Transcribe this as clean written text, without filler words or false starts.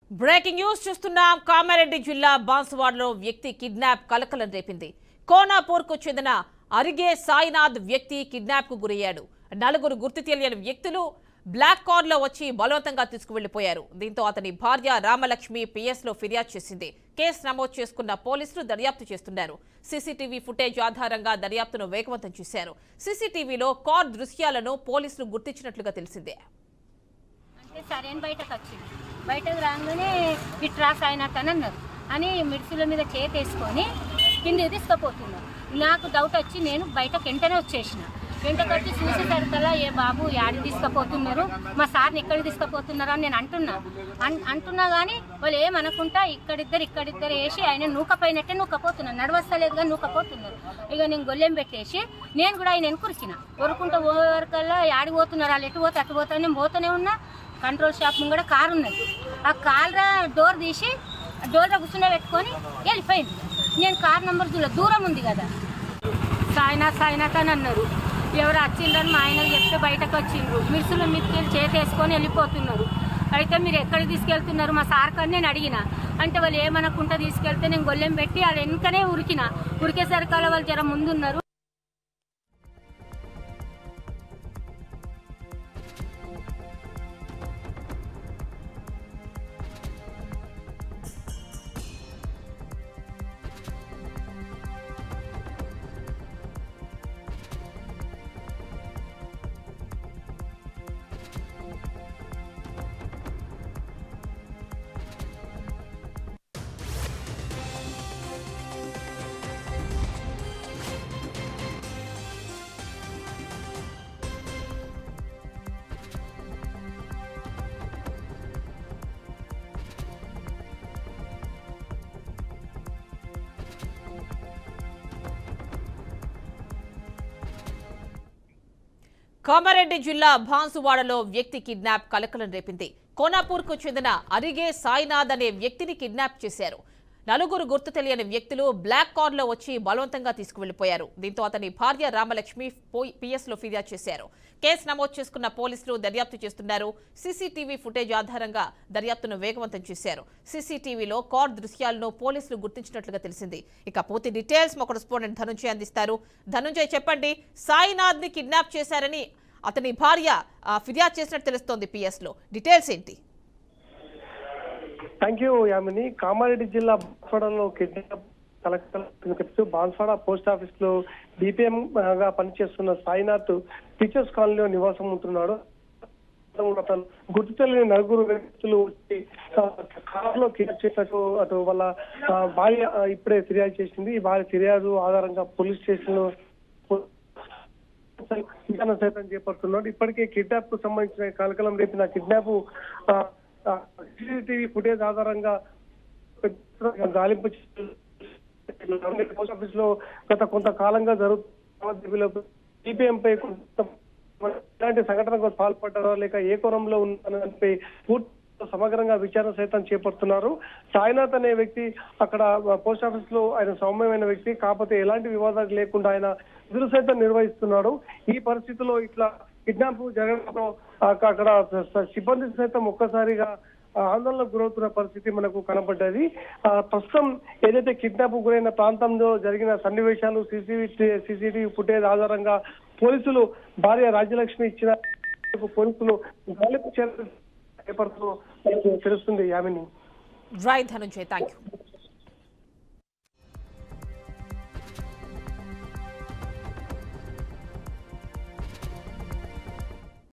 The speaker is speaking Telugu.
బ్రేకింగ్ న్యూస్ చూస్తున్నాం. కామారెడ్డి జిల్లా బాన్సువాడలో వ్యక్తి కిడ్నాప్ కలకలం రేపింది. కోనాపూర్కు చెందిన అరిగే సాయినాథ్ వ్యక్తి కిడ్నాప్ కు గురయ్యాడు. నలుగురు గుర్తు తెలియని వ్యక్తులు బ్లాక్ కార్ లో వచ్చి బలవంతంగా తీసుకువెళ్లిపోయారు. దీంతో అతని భార్య రామలక్ష్మి పిఎస్ లో ఫిర్యాదు చేసింది. కేసు నమోదు చేసుకున్న పోలీసులు దర్యాప్తు చేస్తున్నారు. సీసీటీవీ ఫుటేజ్ ఆధారంగా దర్యాప్తును వేగవంతం చేశారు. సీసీటీవీలో కార్ దృశ్యాలను పోలీసులు గుర్తించినట్లుగా తెలిసిందే. బయటకు రాగానే ఇట్రా సాయినాథ్ అని అన్నారు అని మిడ్సుల మీద చేతేసుకొని కింద తీసుకుపోతున్నారు. నాకు డౌట్ వచ్చి నేను బయటకు వెంటనే వచ్చేసిన. వెంటకు వచ్చి చూసేసరికల్లా ఏ బాబు యాడి తీసుకుపోతున్నారు, మా సార్ని ఎక్కడికి తీసుకుపోతున్నారు అని నేను అంటున్నా కానీ వాళ్ళు ఏమనుకుంటా ఇక్కడిద్దరు వేసి ఆయన నూకపోయినట్టే నూకపోతున్నారు. నడవస్తలేదుగా నూకపోతున్నారు. ఇక నేను గొల్లెం పెట్టేసి నేను కూడా ఆయన ఎనుకురికిన కొరుకుంటూ పోయేవరకల్లా యాడి పోతున్నారు, వాళ్ళు ఎటు పోతే అటు పోతా నేను పోతూనే ఉన్నా. కంట్రోల్ షాప్ ముంగడ కారు ఉన్నది. ఆ కార్ డోర్ తీసి డోర్లో కూర్చునే పెట్టుకొని వెళ్ళిపోయింది. నేను కార్ నెంబర్ దూరం ఉంది కదా. సాయినాథ్ అని అన్నారు. ఎవరు వచ్చిండ్రని మా ఆయనకు చెప్తే బయటకు వచ్చిండ్రు. మిర్సుల మీదకి చేతేసుకొని వెళ్ళిపోతున్నారు. అయితే మీరు ఎక్కడికి తీసుకెళ్తున్నారు మా సార్ కానీ నేను అడిగిన. అంటే వాళ్ళు ఏమనుకుంటా తీసుకెళ్తే నేను గొల్లెం పెట్టి వాళ్ళు వెనుకనే ఉరికేసరికి వాళ్ళు జర ముందున్నారు. కామారెడ్డి జిల్లా బాన్సువాడలో వ్యక్తి కిడ్నాప్ కలకలం రేపింది. కోనాపూర్కు చెందిన అరిగే సాయినాథ్ అనే వ్యక్తిని కిడ్నాప్ చేశారు. నలుగురు గుర్తు తెలియని వ్యక్తులు బ్లాక్ కార్ లో వచ్చి బలవంతంగా తీసుకువెళ్లిపోయారు. దీంతో అతని భార్య రామలక్ష్మి పిఎస్ లో ఫిర్యాదు చేశారు. కేసు నమోదు చేసుకున్న పోలీసులు దర్యాప్తు చేస్తున్నారు. సీసీటీవీ ఫుటేజ్ ఆధారంగా దర్యాప్తును వేగవంతం చేశారు. సీసీటీవీలో కార్ దృశ్యాలను పోలీసులు గుర్తించినట్లుగా తెలిసింది. ఇక పూర్తి డీటెయిల్స్ మా కరెస్పాండెంట్ ధనుంజయ్ అందిస్తారు. ధనుంజయ్ చెప్పండి, సాయినాథ్ ని కిడ్నాప్ చేశారని అతని భార్య ఫిర్యాదు చేసినట్టు తెలుస్తోంది. పిఎస్ లో డీటెయిల్స్ ఏంటి? Thank you Yamini. కామారెడ్డి జిల్లా బాన్స్వాడలో kidnap collector Banswada post office లో డిపిఎం గా పనిచేస్తున్న సాయినాథ్ టీచర్స్ కాలనీలో నివాసం ఉంటున్నాడు. గుర్తు తెలియని నలుగురు వ్యక్తులు వచ్చి కార్ లో కిడ్నాప్ చేసినట్టు అటు వాళ్ళ భార్య ఇప్పుడే ఫిర్యాదు చేసింది. ఈ భార్య ఫిర్యాదు ఆధారంగా పోలీస్ స్టేషన్ లో విచారణ సైతం చేపడుతున్నాడు. ఇప్పటికే కిడ్నాప్ కు సంబంధించిన కలకలం రేపిన కిడ్నాప్ సీసీటీవీ ఫుటేజ్ ఆధారంగా గాలింపు పోస్ట్ ఆఫీస్ లో గత కొంతకాలంగా జరుగుతున్న సిపిఎం పై ఇలాంటి సంఘటనకు పాల్పడ్డారా లేక ఏ కోణంలో ఉన్నపై పూర్తి సమగ్రంగా విచారణ సైతం చేపడుతున్నారు. సాయినాథ్ అనే వ్యక్తి అక్కడ పోస్ట్ ఆఫీస్ లో ఆయన సౌమ్యమైన వ్యక్తి, కాకపోతే ఎలాంటి వివాదాలు లేకుండా ఆయన విధులు సైతం నిర్వహిస్తున్నాడు. ఈ పరిస్థితుల్లో ఇట్లా కిడ్నాప్ జరగడంతో అక్కడ సిబ్బంది సైతం ఒక్కసారిగా ఆందోళనకు గురవుతున్న పరిస్థితి మనకు కనబడ్డది. ప్రస్తుతం ఏదైతే కిడ్నాప్ గురైన ప్రాంతంలో జరిగిన సన్నివేశాలు సీసీటీవీ ఫుటేజ్ ఆధారంగా పోలీసులు భార్య రాజ్యలక్ష్మి ఇచ్చిన పోలీసులు గాలింపు చర్యలు చేపడుతూ తెలుస్తుంది. Yamini. Right Dhanunjay, thank you.